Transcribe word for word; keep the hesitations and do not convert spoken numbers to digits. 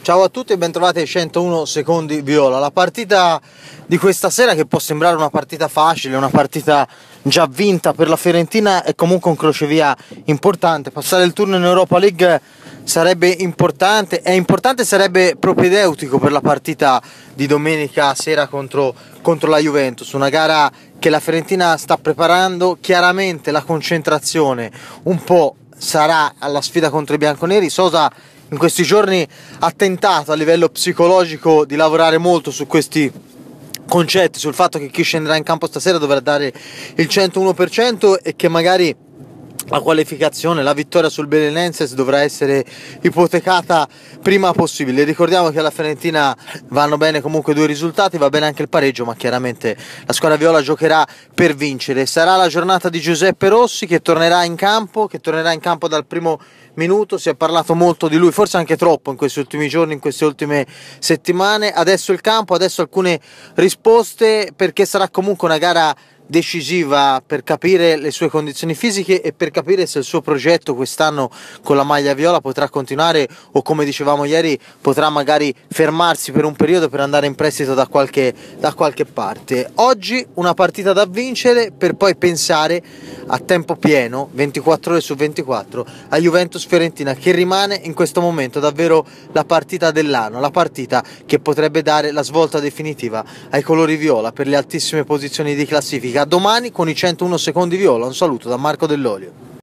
Ciao a tutti e bentrovati ai centouno secondi viola. La partita di questa sera, che può sembrare una partita facile, una partita già vinta per la Fiorentina, è comunque un crocevia importante. Passare il turno in Europa League sarebbe importante, è importante, sarebbe propedeutico per la partita di domenica sera contro, contro la Juventus, una gara che la Fiorentina sta preparando. Chiaramente la concentrazione un po' sarà alla sfida contro i bianconeri. Sosa in questi giorni ha tentato a livello psicologico di lavorare molto su questi concetti, sul fatto che chi scenderà in campo stasera dovrà dare il centouno per cento e che magari la qualificazione, la vittoria sul Belenenses dovrà essere ipotecata prima possibile. Ricordiamo che alla Fiorentina vanno bene comunque due risultati, va bene anche il pareggio, ma chiaramente la squadra viola giocherà per vincere. Sarà la giornata di Giuseppe Rossi, che tornerà in campo, che tornerà in campo dal primo minuto. Si è parlato molto di lui, forse anche troppo in questi ultimi giorni, in queste ultime settimane. Adesso il campo, adesso alcune risposte, perché sarà comunque una gara decisiva per capire le sue condizioni fisiche e per capire se il suo progetto quest'anno con la maglia viola potrà continuare o, come dicevamo ieri, potrà magari fermarsi per un periodo per andare in prestito da qualche, da qualche parte. Oggi una partita da vincere per poi pensare a tempo pieno, ventiquattro ore su ventiquattro, a Juventus Fiorentina, che rimane in questo momento davvero la partita dell'anno, la partita che potrebbe dare la svolta definitiva ai colori viola per le altissime posizioni di classifica. A domani con i centouno secondi viola. Un saluto da Marco Dell'Olio.